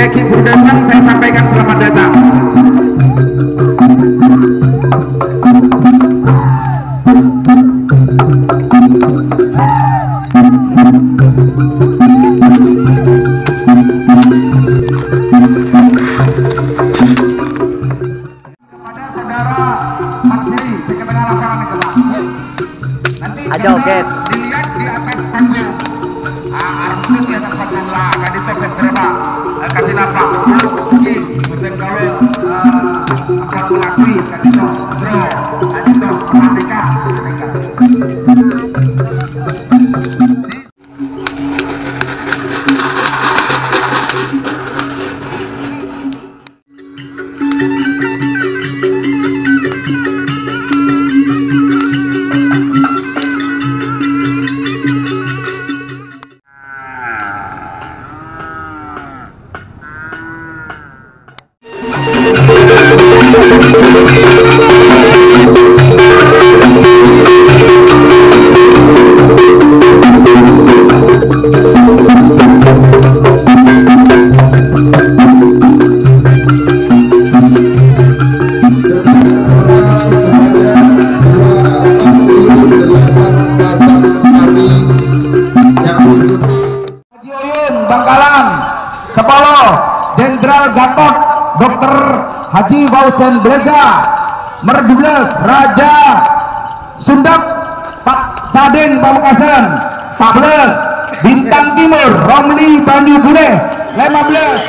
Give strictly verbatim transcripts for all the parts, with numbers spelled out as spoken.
Eki Burdendang saya sampaikan selamat datang. Aja oke. Dilihat di atas panggung. Ah, armut di atas panggung lah. Kadis efek berapa? Kasih napa? Oke, bukan kalau akan mengakui kadis bro, kadis merdeka, merdeka. Bangkalan, Sepolo, Jenderal Gatot, Dokter Haji Bausen Blega, Merdubles, Raja Sundap, Pak Saden Pamekasan, empat belas, Bintang Timur, Romli Banyu Bude, lima belas.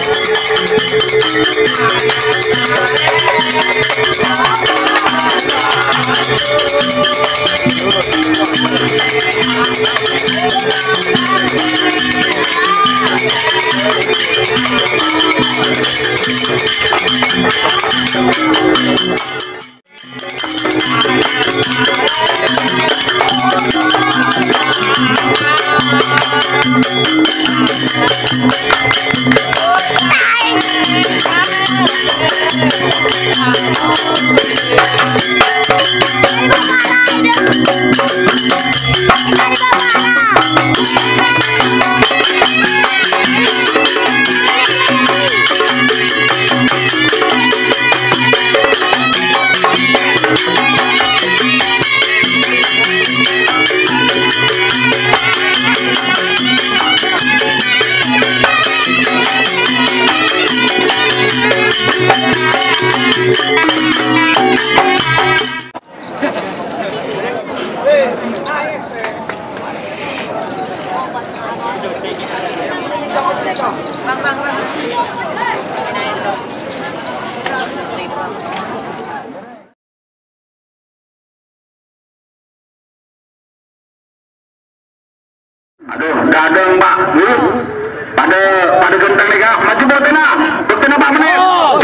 Aduh, gak ada Mbak, Bu. Pada pada genteng lega, maju botena. Botena Pak menit.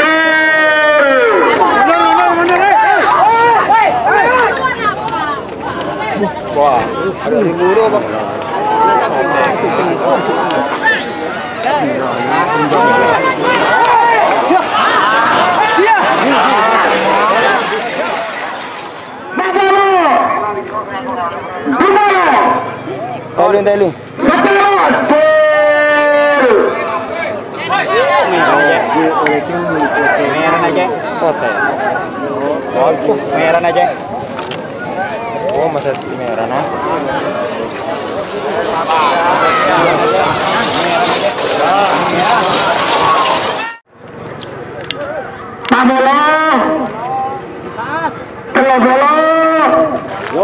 Wah, ada libur Bang. Tailing, tailing. Meran aja. Hotel. Oh, meran aja. Oh, masa meran ah. Pamolo. Kelobolo. Yo.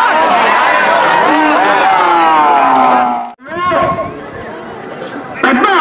Bye.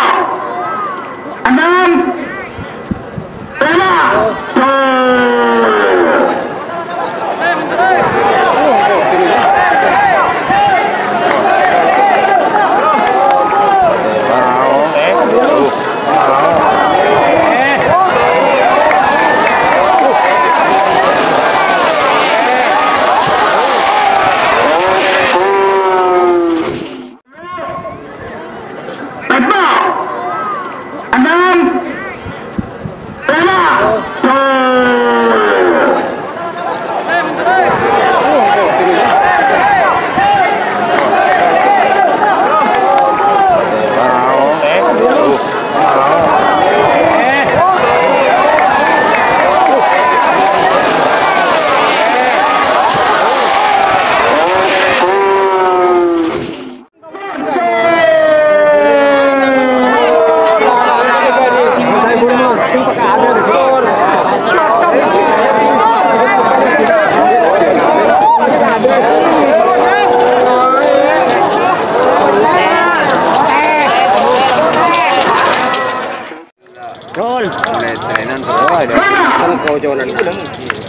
Roll. Trenan terus. Terus kau jalan itu dong.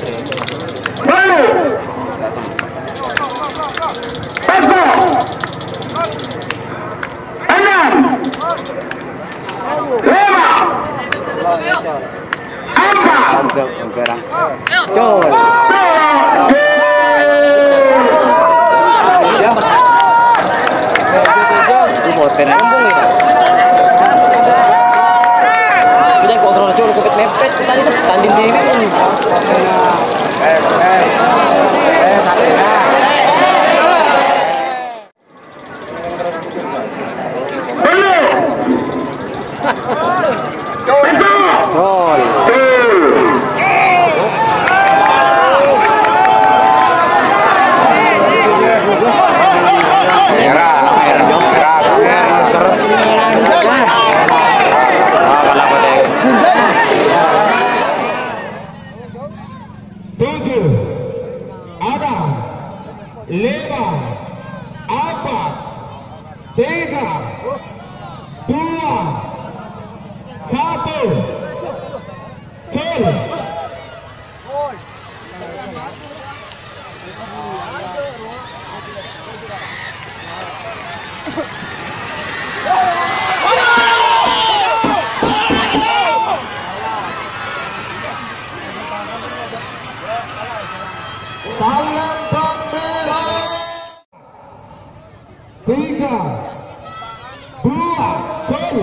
Col. Boten aja bung ya. Kita kontrol col kopet mepet kita ini tanding diri kan. Eh, eh, eh, sakit ya. Gol. Merah, merah dong. Merah, seret. Ah, kalah pada. Tujuh, ada, lima, empat, tiga, dua, satu, col. Salam bendera. Tiga, dua, col.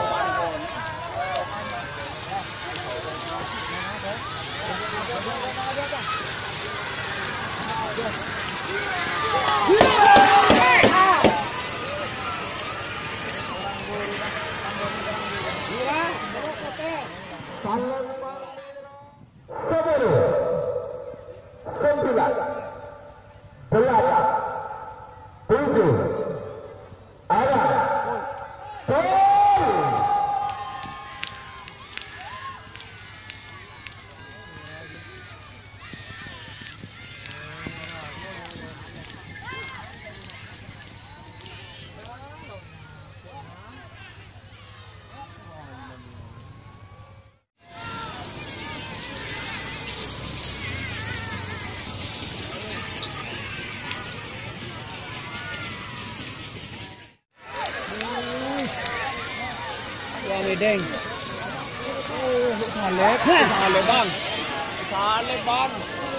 Salam sepuluh, sembilan, delapan, tujuh, enam, gol. Deng. Oh, salib, salib bang, salib bang.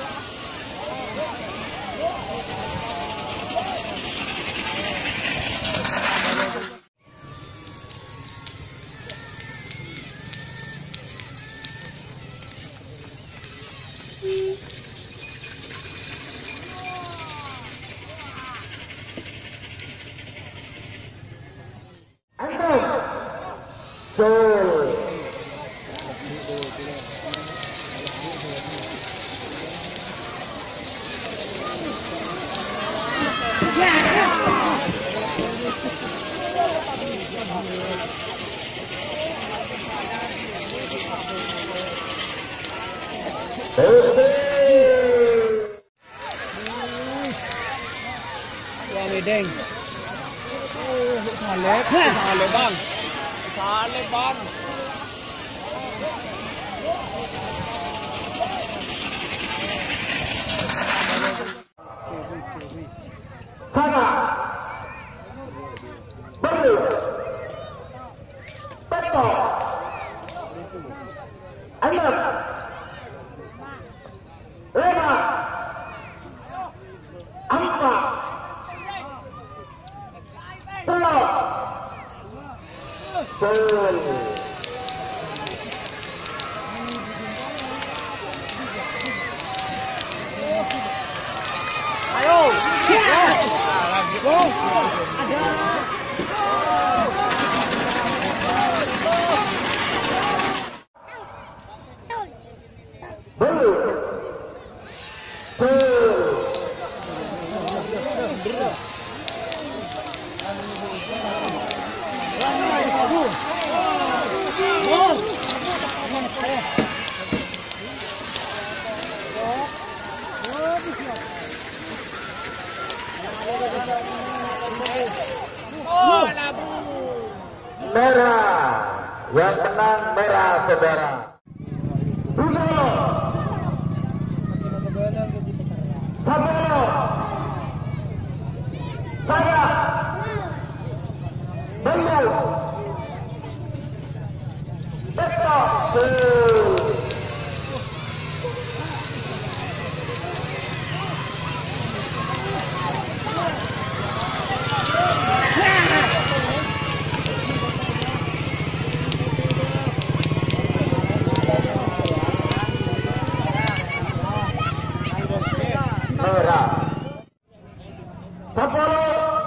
Deng. Oh, salib, salib bang, salib bang. Sana, belu, beto, enam, lima, empat, gol. Ayo. Go. Ada. Belu. Gol. Merah Yang menang merah saudara. Bukolo. Sabolo. Saya. Bendel. Beto. Merah. Sabolo.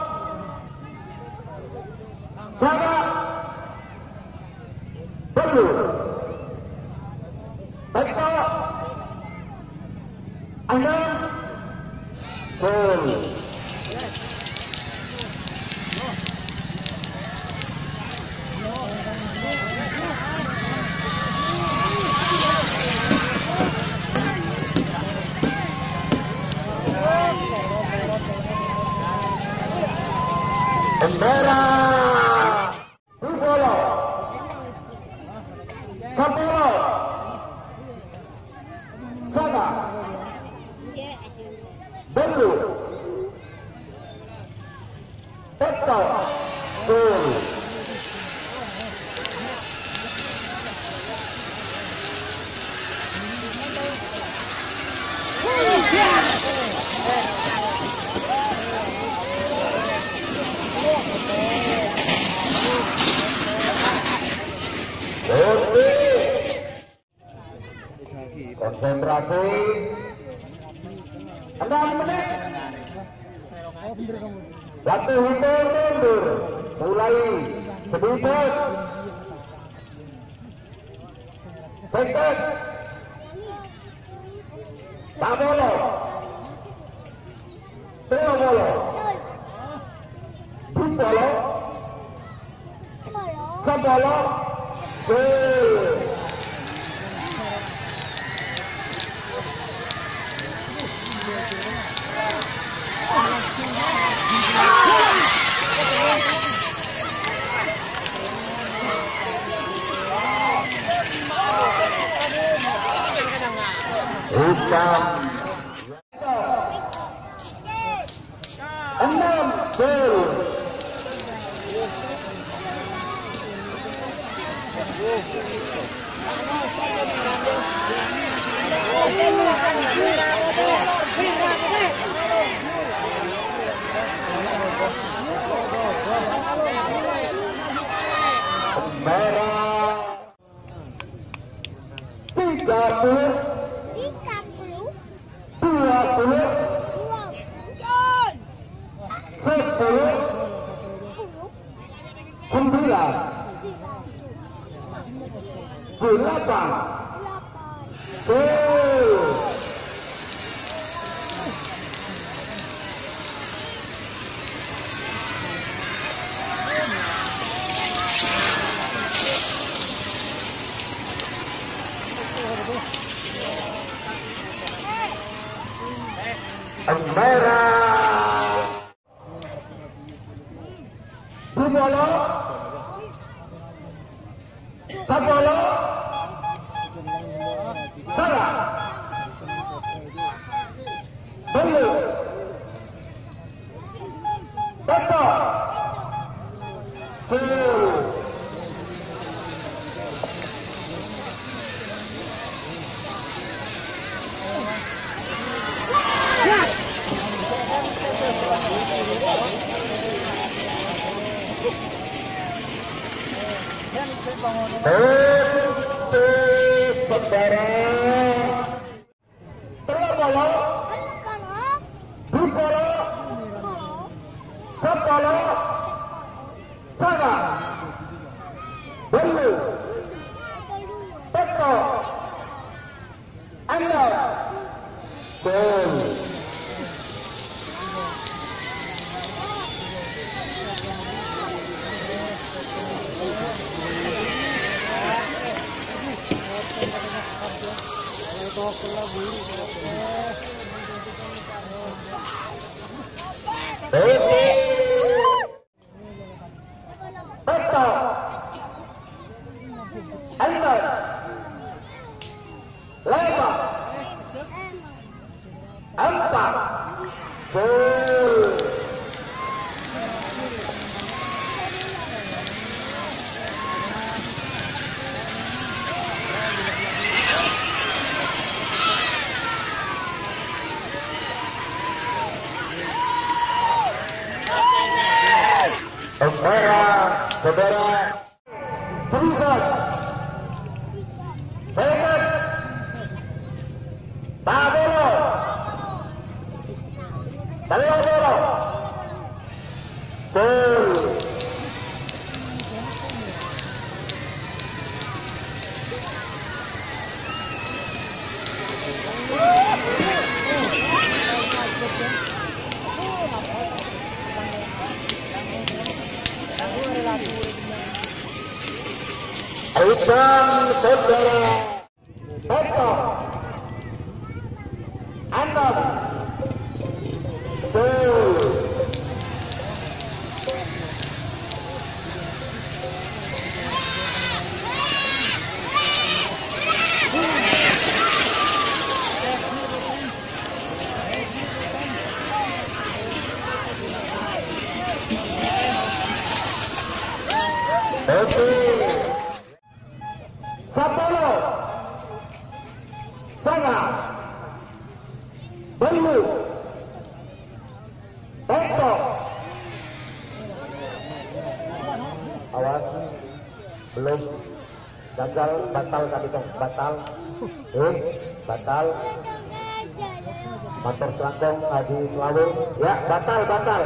Saya. Belu. Beto. Anda. Gol. Bendera Bukolo. Sabolo. Saga. Belu. Beto. Gol. Konsentrasi enam menit. Waktu hitung mundur mulai sedikit. Seket Tabolo Teobolo Bukolo Sabolo Gol. Hitam enam gol. Merah tiga puluh dua puluh sepuluh sembilan delapan gol. Merah Bukolo Sabolo Salah Belu Beto Gol. Putih saudara. Teobolo Bukolo Sabolo Saga Belu Beto Anda Gol. Beto saudara Serikat Serikat Taboro Talaboro Cul Aibang saudara Beto Anam Cul Oke Sapolo Sanga Belu Beto awas belum gagal batal tadi kan batal eh batal motor selangkong Haji Selawu ya batal batal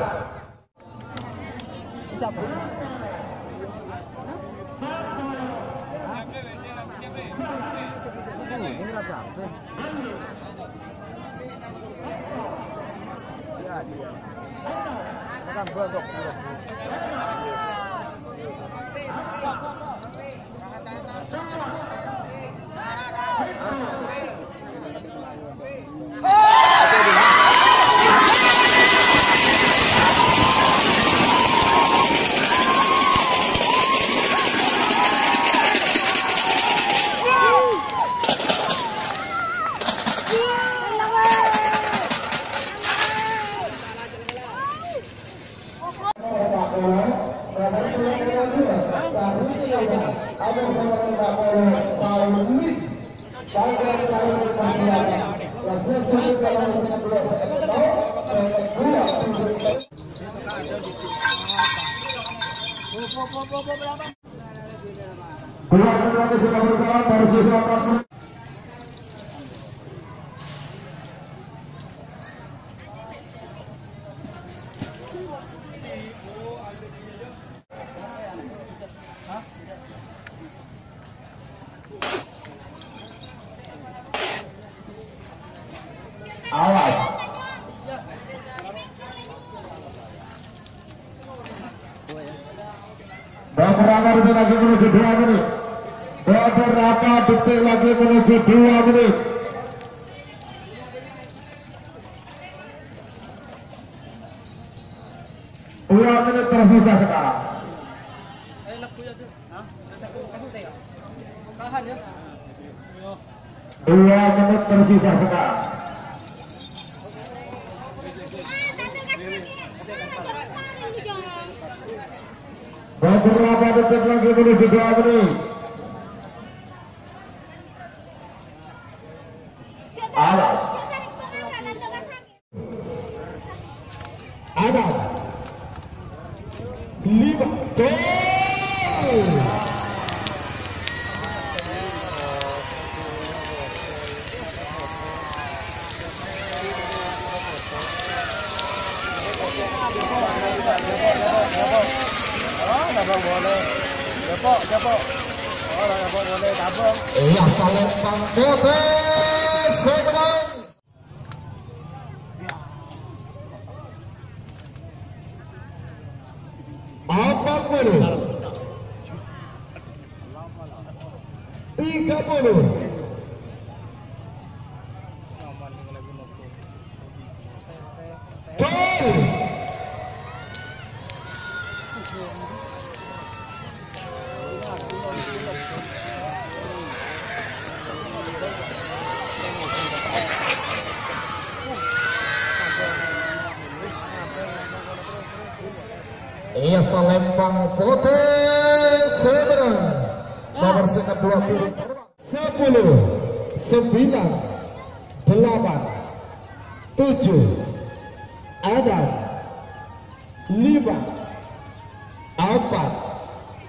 Keluarga sudah berjalan dari sisi apapun. Awas. Beberapa detik lagi menuju dua menit. Beberapa detik lagi menuju dua menit. Dua menit tersisa sekarang. Dua menit tersisa sekarang. Beberapa detik lagi menuju dua menit. Awas. Ada lima gol. Iya saling pangkote sebenarnya. Empat puluh, tiga puluh. Iya Salembang Kote Seberang nomor singkat dua piring sepuluh sembilan delapan tujuh ada lima empat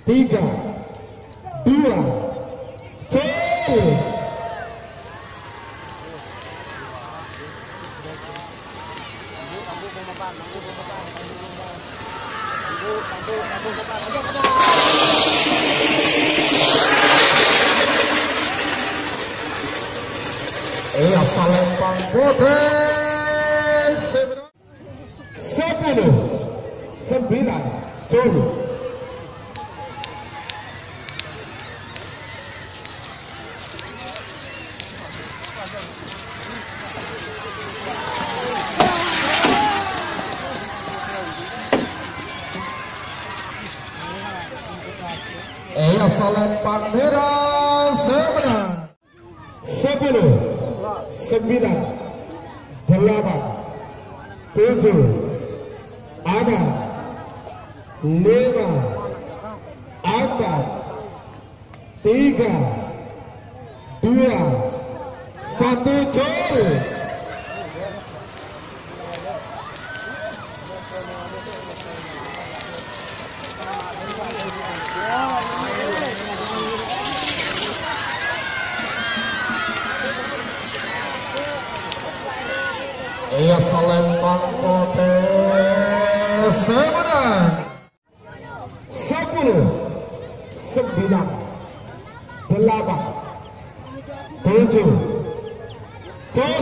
tiga, dua, cel. Iya salempang putih sepuluh sembilan Jolu. Iya salempang merah sebenarnya sepuluh sembilan delapan tujuh enam lima empat tiga dua satu jol. Iya salempang putih sebenarnya sepuluh sembilan delapan tujuh jol.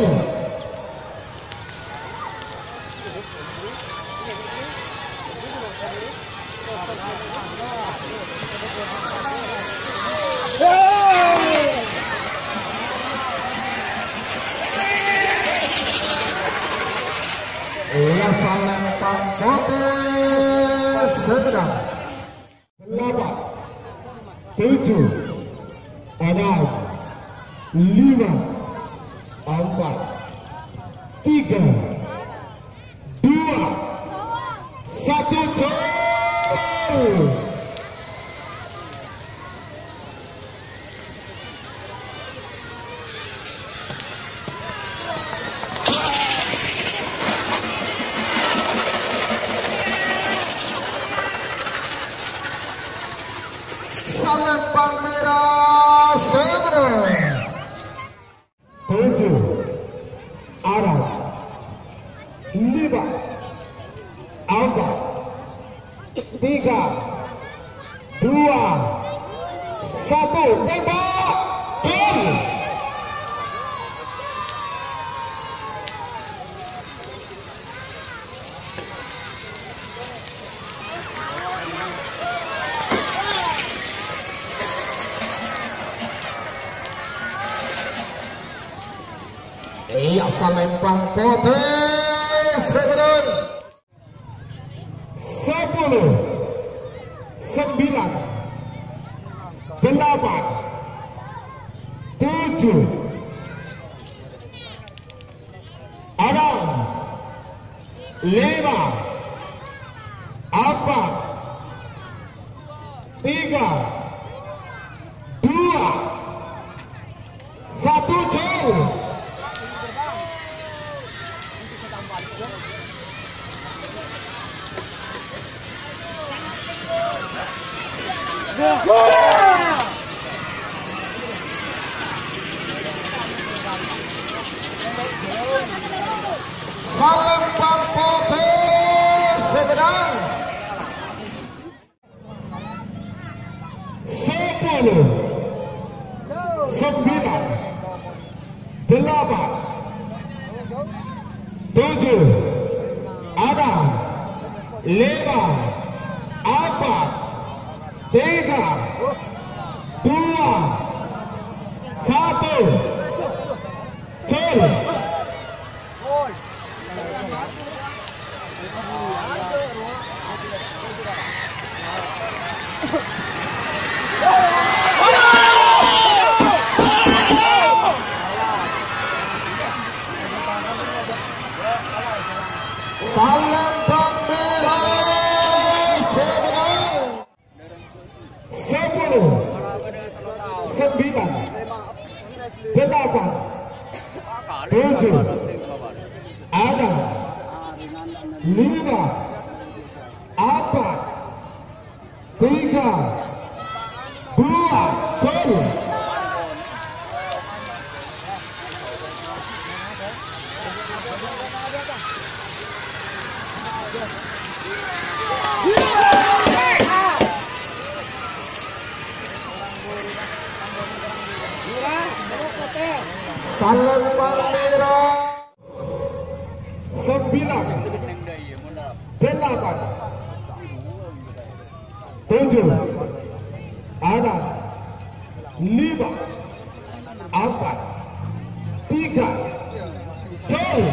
Iya salempang putih sedang delapan tujuh enam lima empat tiga dua satu jol. Salempang merah sebenarnya tujuh enam lima empat tiga dua satu tembak jol. Iya salempang putih sebenarnya sepuluh sembilan delapan tujuh enam lima empat tiga dua satu jol. Salempang putih sebenarnya sepuluh sembilan delapan tujuh enam lima empat tiga dua satu jol. Salempang merah sebenarnya sepuluh sembilan delapan tujuh enam lima empat tiga gol. Salembang merah sembilan, delapan, tujuh, enam, lima, empat, tiga, gol.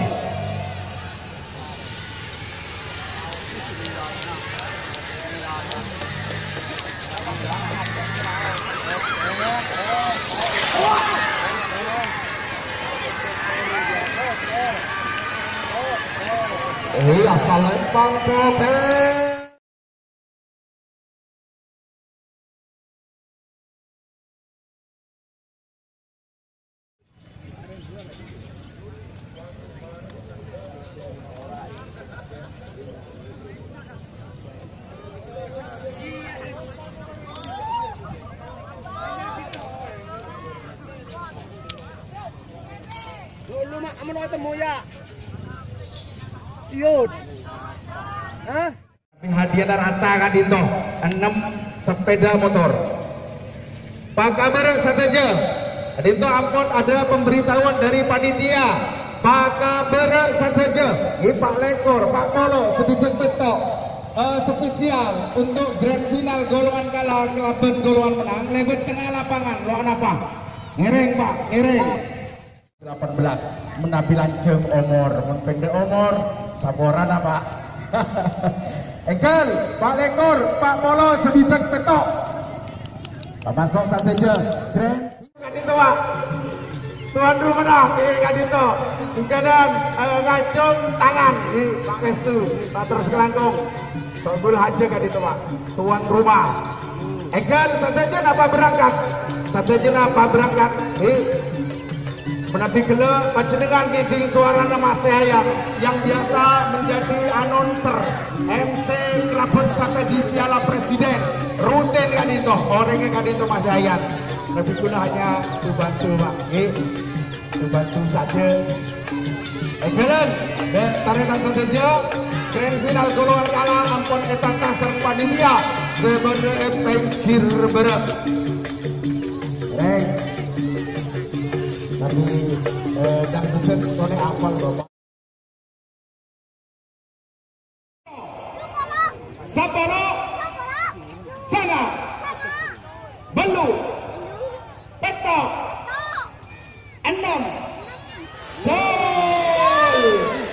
Iya, Salembang Putih. Dulu mak amun ketemu ya. Yud. Hah? Hadiah dan harta kan itu enam sepeda motor. Pak Kabar saja. Itu ampun ada pemberitahuan dari panitia. Pak Kabar saja. Ini Pak Lekor, Pak Polo sedikit betok. Uh, spesial untuk grand final golongan kalah kelaban golongan menang lewat tengah lapangan lo apa? Ngereng Pak, ngereng. delapan belas menabilan jeng omor pendek omor saboran apa Engkel Pak Lekor Pak Polo sebitek petok Pak masuk saja keren kan itu Pak tuan rumah dah kan itu keadaan ngacung tangan ini Pak Restu Pak terus kelangkung sobul aja kan itu Pak tuan rumah Engkel saja apa berangkat saja apa berangkat eh menabi gele panjenengan gigi suara nama saya yang biasa menjadi announcer M C Klabon sampai di Piala Presiden rutin kan itu orangnya kan itu Mas Yayan tapi guna hanya bantu Pak eh bantu saja eh keren dan tarikan saja grand final golongan kalah ampun etan kasar panitia seberde pengkir berat reng tapi eh, dan bukan oleh awal Bapak. Sapolo, sana, belu, petok, enam, gol.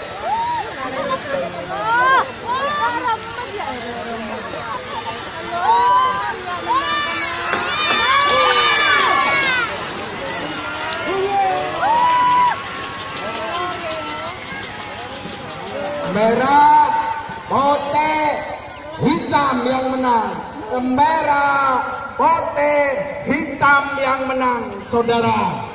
Merah, putih, hitam yang menang. Merah, putih, hitam yang menang, saudara.